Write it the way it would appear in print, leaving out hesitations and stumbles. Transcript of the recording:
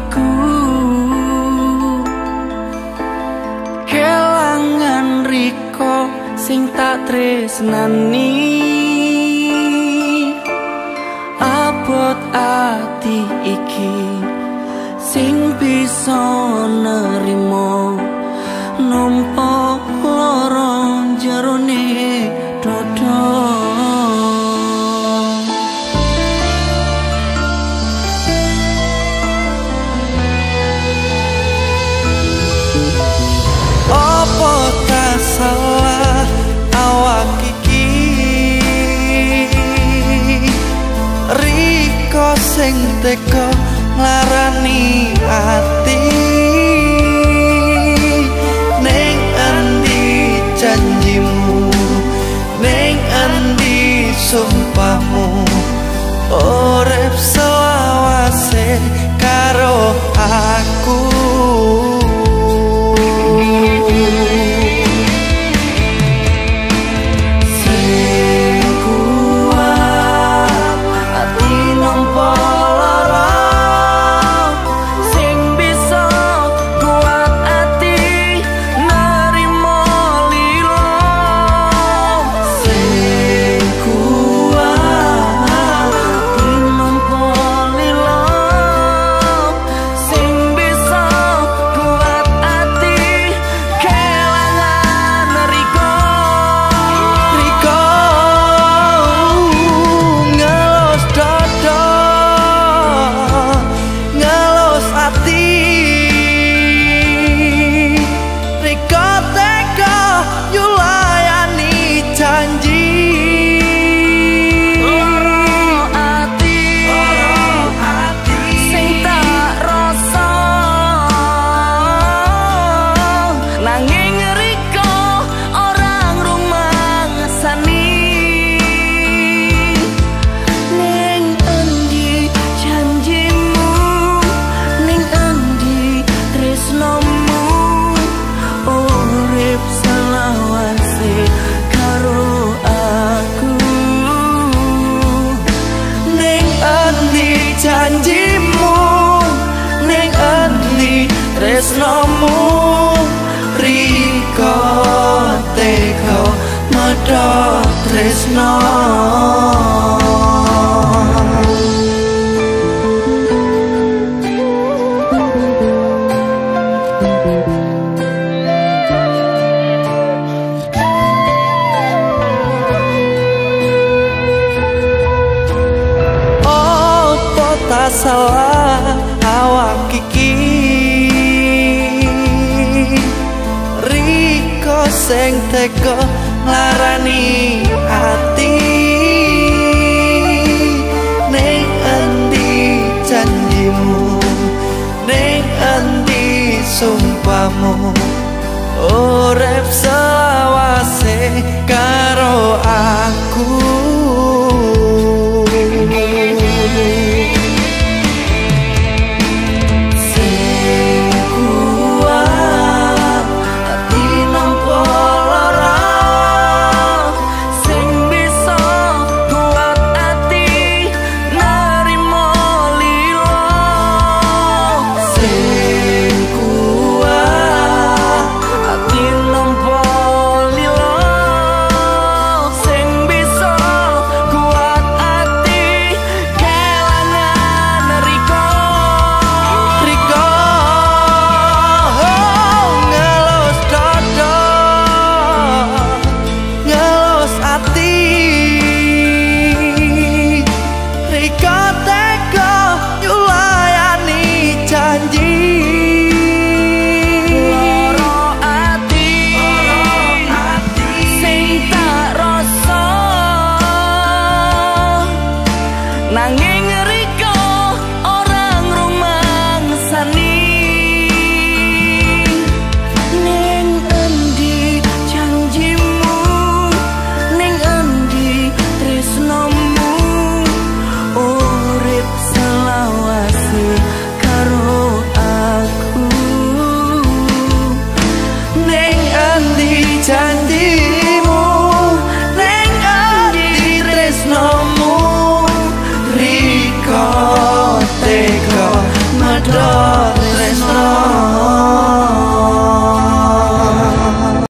atiku kelangan riko sing tak tresnani. Abot ati iki sing bisa nerimo nampa lara jerone dada. Apa tak salah awak iki riko sing teko nglarani ati. Ning endi janjimu, ning endi sumpahmu, urip selawase karo aku. Janjimu ning endi tresnomu, riko teko medhot tresno. Salah awak iki riko sing teko nglarani ati. Ning endi janjimu, ning endi sumpahmu, urip selawase karo aku.